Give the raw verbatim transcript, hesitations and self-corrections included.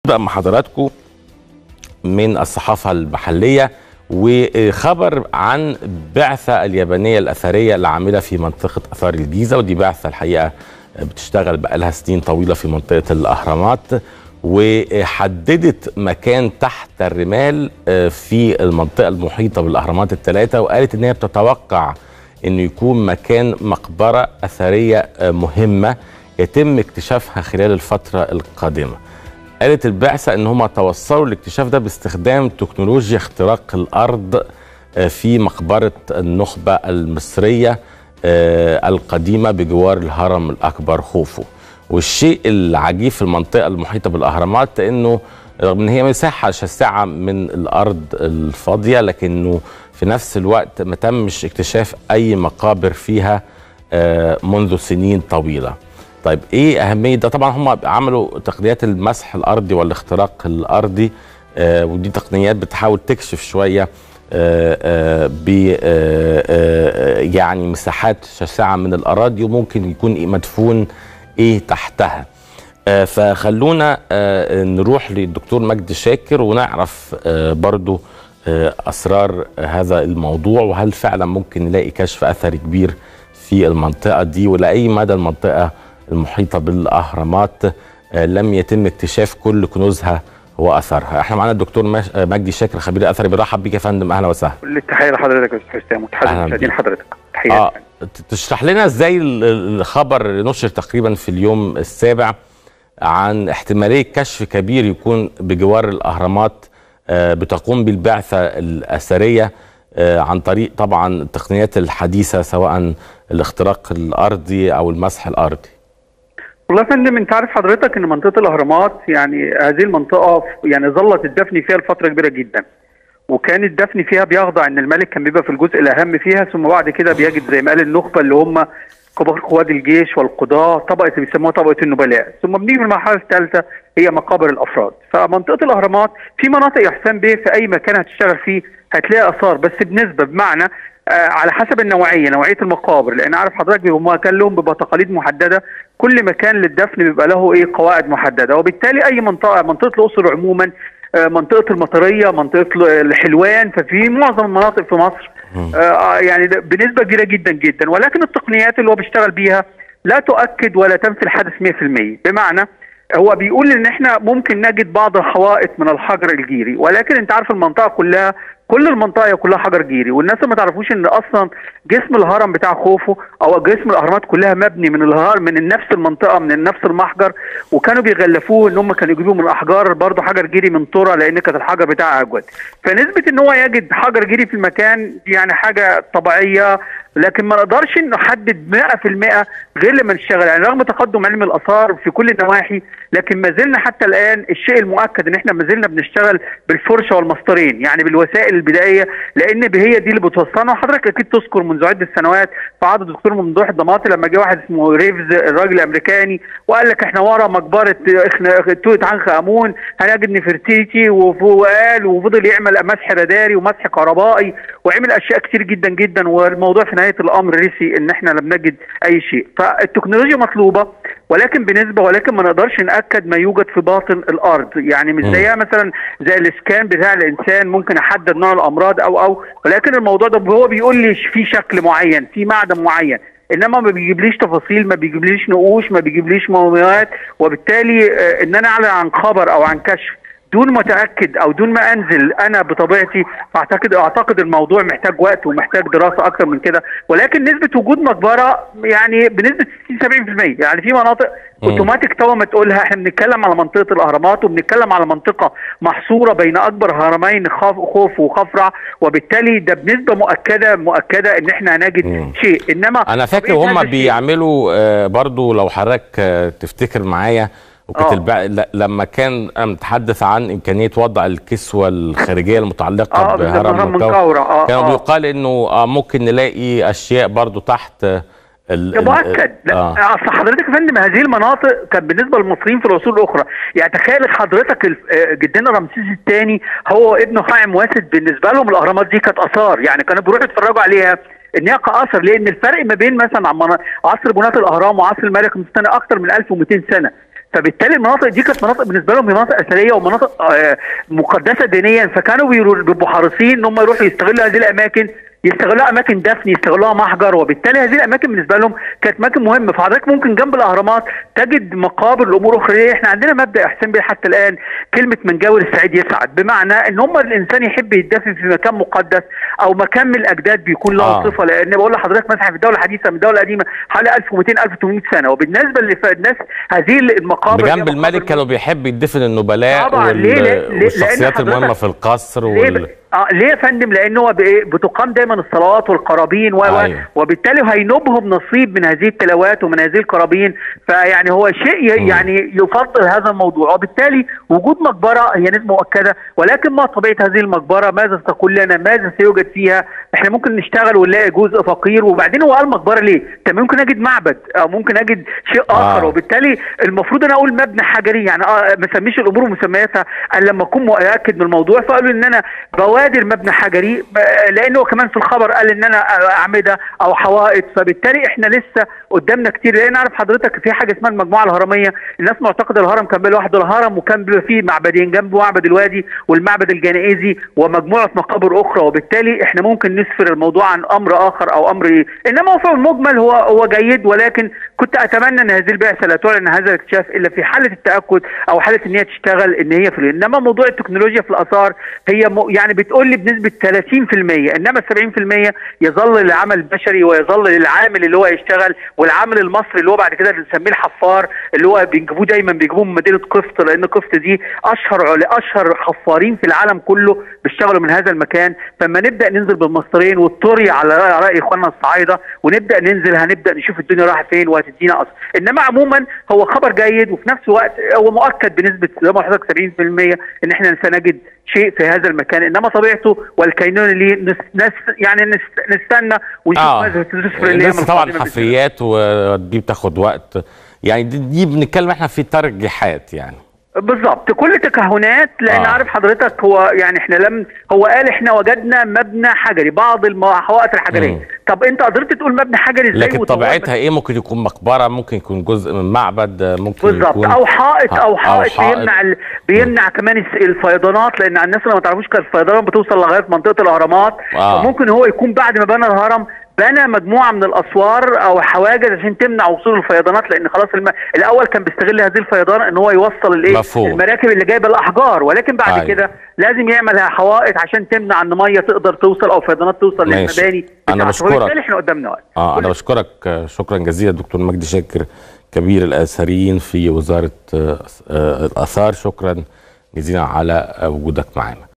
بقى مع حضراتكم من الصحافة المحلية وخبر عن بعثة اليابانية الأثرية العاملة في منطقة آثار الجيزة، ودي بعثة الحقيقة بتشتغل بقالها سنين طويلة في منطقة الأهرامات، وحددت مكان تحت الرمال في المنطقة المحيطة بالأهرامات الثلاثة، وقالت إن هي بتتوقع إنه يكون مكان مقبرة أثرية مهمة يتم اكتشافها خلال الفترة القادمة. قالت البعثة ان هم توصلوا للاكتشاف ده باستخدام تكنولوجيا اختراق الارض في مقبرة النخبة المصرية القديمة بجوار الهرم الاكبر خوفو. والشيء العجيب في المنطقة المحيطة بالاهرامات انه رغم ان هي مساحة شاسعة من الارض الفاضية، لكنه في نفس الوقت ما تمش اكتشاف اي مقابر فيها منذ سنين طويلة. طيب ايه اهميه ده؟ طبعا هم عملوا تقنيات المسح الارضي والاختراق الارضي، آه ودي تقنيات بتحاول تكشف شويه آه آه ب آه يعني مساحات شاسعه من الاراضي وممكن يكون مدفون ايه تحتها. آه فخلونا آه نروح للدكتور مجدي شاكر ونعرف آه برضو آه اسرار هذا الموضوع، وهل فعلا ممكن نلاقي كشف اثري كبير في المنطقه دي، ولاي مدى المنطقه المحيطة بالأهرامات لم يتم اكتشاف كل كنوزها وأثرها. احنا معانا الدكتور مجدي شاكر خبير أثري، بنرحب بيك يا فندم، أهلا وسهلا. كل التحية لحضرتك يا أستاذ حسام وتحية لمشاهدين حضرتك. تحية. آه تشرح لنا ازاي الخبر نشر تقريبا في اليوم السابع عن احتمالية كشف كبير يكون بجوار الأهرامات بتقوم بالبعثة الأثرية عن طريق طبعا التقنيات الحديثة سواء الاختراق الأرضي أو المسح الأرضي. والله يا فندم انت عارف حضرتك ان منطقه الاهرامات يعني هذه المنطقه يعني ظلت الدفن فيها لفتره كبيره جدا، وكان الدفن فيها بيخضع ان الملك كان بيبقى في الجزء الاهم فيها، ثم بعد كده بيجد زي ما قال النخبه اللي هم كبار قواد الجيش والقضاه، طبقه بيسموها طبقه النبلاء، ثم بنيجي في المرحله الثالثه هي مقابر الافراد. فمنطقه الاهرامات في مناطق يا حسام بيه في اي مكان هتشتغل فيه هتلاقي اثار، بس بنسبه بمعنى آه على حسب النوعيه، نوعيه المقابر، لان عارف حضرتك هم كان لهم بيبقى تقاليد محدده، كل مكان للدفن بيبقى له ايه قواعد محدده، وبالتالي اي منطقه منطقه الاقصر عموما، آه منطقه المطريه، منطقه الحلوان، ففي معظم المناطق في مصر آه يعني بنسبه كبيره جدا جدا، ولكن التقنيات اللي هو بيشتغل بيها لا تؤكد ولا تنفي الحدث مية في المية. بمعنى هو بيقول ان احنا ممكن نجد بعض الحوائط من الحجر الجيري، ولكن انت عارف المنطقه كلها كل المنطقه كلها حجر جيري، والناس ما تعرفوش ان اصلا جسم الهرم بتاع خوفو او جسم الاهرامات كلها مبني من الهرم من نفس المنطقه من نفس المحجر، وكانوا بيغلفوه ان هم كانوا يجيبوا من احجار برضه حجر جيري من طرى لان كانت الحجر بتاعها اجود. فنسبه ان هو يجد حجر جيري في المكان يعني حاجه طبيعيه، لكن ما نقدرش نحدد مئة في المئة غير لما نشتغل، يعني رغم تقدم علم الاثار في كل النواحي، لكن ما زلنا حتى الان الشيء المؤكد ان احنا ما زلنا بنشتغل بالفرشه والمسطرين، يعني بالوسائل البدائيه، لان هي دي اللي بتوصلنا. وحضرتك اكيد تذكر منذ عده سنوات في عهد الدكتور ممدوح الضماطي لما جه واحد اسمه ريفز الراجل الامريكاني وقال لك احنا ورا مقبره توت عنخ امون هنجد نفرتيتي، وقال وفضل يعمل مسح راداري ومسح كهربائي وعمل اشياء كتير جدا جدا، والموضوع في نهايه الامر رسي ان احنا لم نجد اي شيء. فالتكنولوجيا مطلوبه ولكن بنسبه، ولكن ما نقدرش ناكد ما يوجد في باطن الارض، يعني مش زيها مثلا زي الاسكان بتاع الانسان ممكن احدد نوع الامراض او او ولكن الموضوع ده هو بيقول لي في شكل معين في معدن معين، انما ما بيجيبليش تفاصيل، ما بيجيبليش نقوش، ما بيجيبليش مومياوات، وبالتالي ان انا اعلن عن خبر او عن كشف دون ما اتاكد او دون ما انزل انا بطبيعتي، فاعتقد اعتقد الموضوع محتاج وقت ومحتاج دراسه اكتر من كده، ولكن نسبه وجود مقبره يعني بنسبه ستين سبعين في المية، يعني في مناطق اوتوماتيك تو ما تقولها احنا بنتكلم على منطقه الاهرامات وبنتكلم على منطقه محصوره بين اكبر هرمين خوف وخفرع، وبالتالي ده بنسبه مؤكده مؤكده ان احنا هنجد مم. شيء. انما انا فاكر هم بيعملوا آه برضو لو حضرتك آه تفتكر معايا وكانت البع... لما كان متحدث عن امكانيه وضع الكسوه الخارجيه المتعلقه آه بهرم منقورة آه كانوا آه. بيقال انه آه ممكن نلاقي اشياء برضو تحت ال مؤكد. لا آه. اصل حضرتك يا فندم هذه المناطق كانت بالنسبه للمصريين في العصور الاخرى، يعني تخيل حضرتك جدنا رمسيس الثاني هو ابنه خاعم واسد، بالنسبه لهم الاهرامات دي كانت اثار، يعني كانوا بيروحوا يتفرجوا عليها ان هي كاثر، لان الفرق ما بين مثلا عصر بناة الاهرام وعصر الملك مستنى اكثر من ألف ومئتين سنه، فبالتالي المناطق دي كانت مناطق بالنسبه لهم هي مناطق اثريه ومناطق آه مقدسه دينيا، فكانوا بيبقوا حريصين ان هم يروحوا يستغلوا هذه الاماكن، يستغلوها اماكن دفن، يستغلوها محجر، وبالتالي هذه الاماكن بالنسبه لهم كانت اماكن مهمه. فحضرتك ممكن جنب الاهرامات تجد مقابر لامور اخرى. احنا عندنا مبدا يا حسين بيه حتى الان، كلمه من جاور السعيد يسعد، بمعنى ان هم الانسان يحب يدفن في مكان مقدس او مكان من الاجداد بيكون له آه. صفه. لان بقول لحضرتك مثلا في الدوله الحديثه من الدوله القديمه حوالي ألف ومئتين ألف وثمانمئة سنه، وبالنسبه للناس هذه المقابر بجنب الملك كانوا بيحب يدفن النبلاء والشخصيات المهمه في القصر وال... اه ليه يا فندم؟ لان هو بتقام دايما الصلوات والقرابين و... أيوه. وبالتالي هينوبهم نصيب من هذه التلاوات ومن هذه القرابين، فيعني هو شيء يعني يفضل هذا الموضوع. وبالتالي وجود مقبره هي نسبه مؤكده، ولكن ما طبيعه هذه المقبره؟ ماذا تقول لنا؟ ماذا سيوجد فيها؟ احنا ممكن نشتغل ونلاقي جزء فقير، وبعدين هو قال مقبره ليه؟ طب ممكن اجد معبد او ممكن اجد شيء اخر. آه. وبالتالي المفروض انا اقول مبنى حجري، يعني اه ما اسميش الامور ومسمياتها الا لما اكون متاكد من الموضوع. فقالوا ان انا بوادر مبنى حجري، لانه كمان في الخبر قال ان انا اعمده او حوائط. فبالتالي احنا لسه قدامنا كتير، لان عارف حضرتك في حاجه اسمها المجموعه الهرميه. الناس معتقده الهرم كان بيبقى لوحده الهرم، وكان بيبقى فيه معبدين جنبه، معبد الوادي والمعبد الجنائزي ومجموعه مقابر اخرى. وبالتالي احنا ممكن نسفر الموضوع عن امر اخر او امر ايه، انما هو في المجمل هو هو جيد. ولكن كنت اتمنى ان هذه البعثه لا تعلن هذا الاكتشاف الا في حاله التاكد او حاله ان هي تشتغل ان هي في. انما موضوع التكنولوجيا في الاثار هي يعني بتقول لي بنسبه ثلاثين في المئة، انما سبعين في المئة يظل للعمل البشري ويظل للعامل اللي هو يشتغل، والعامل المصري اللي هو بعد كده بنسميه الحفار، اللي هو بيجيبوه دايما بيجيبوه من مدينه قفط، لان قفط دي اشهر اشهر حفارين في العالم كله بيشتغلوا من هذا المكان. فلما نبدا ننزل بالمسطرين والطري على راي اخواننا الصعايده ونبدا ننزل، هنبدا نشوف الدنيا رايحه فين وهتدينا اصل. انما عموما هو خبر جيد، وفي نفس الوقت هو مؤكد بنسبه زي ما حضرتك سبعين في المئة ان احنا سنجد شيء في هذا المكان. انما طبيعته والكينون اللي نس نس يعني نس نستنى ونشوف آه. ماذا تسفر اللي لسه طبعا حفريات ودي بتاخد وقت، يعني دي, دي بنتكلم احنا في ترجيحات يعني بالظبط، كل تكهنات. لان آه. عارف حضرتك هو يعني احنا لم هو قال احنا وجدنا مبنى حجري، بعض الحوائط الحجريه. مم. طب انت قدرت تقول مبنى حجري ازاي؟ لكن طبيعتها ايه؟ ممكن يكون مقبره، ممكن يكون جزء من معبد، ممكن بالظبط يكون او حائط او حائط, أو حائط. بيمنع ال... بيمنع كمان الفيضانات، لان الناس اللي ما تعرفوش كان الفيضانات بتوصل لغايه منطقه الاهرامات. آه. فممكن هو يكون بعد ما بنى الهرم بنى مجموعه من الاسوار او حواجز عشان تمنع وصول الفيضانات، لان خلاص الم... الاول كان بيستغل هذه الفيضان ان هو يوصل الايه المراكب اللي جايبه الاحجار، ولكن بعد آه. كده لازم يعمل حوائط عشان تمنع ان ميه تقدر توصل او فيضانات توصل للمباني. انا بشكرك. احنا قدامنا وقت. اه انا بشكرك شكرا جزيلا دكتور مجدي شاكر، كبير الاثريين في وزاره الاثار. شكرا جزيلا على وجودك معنا.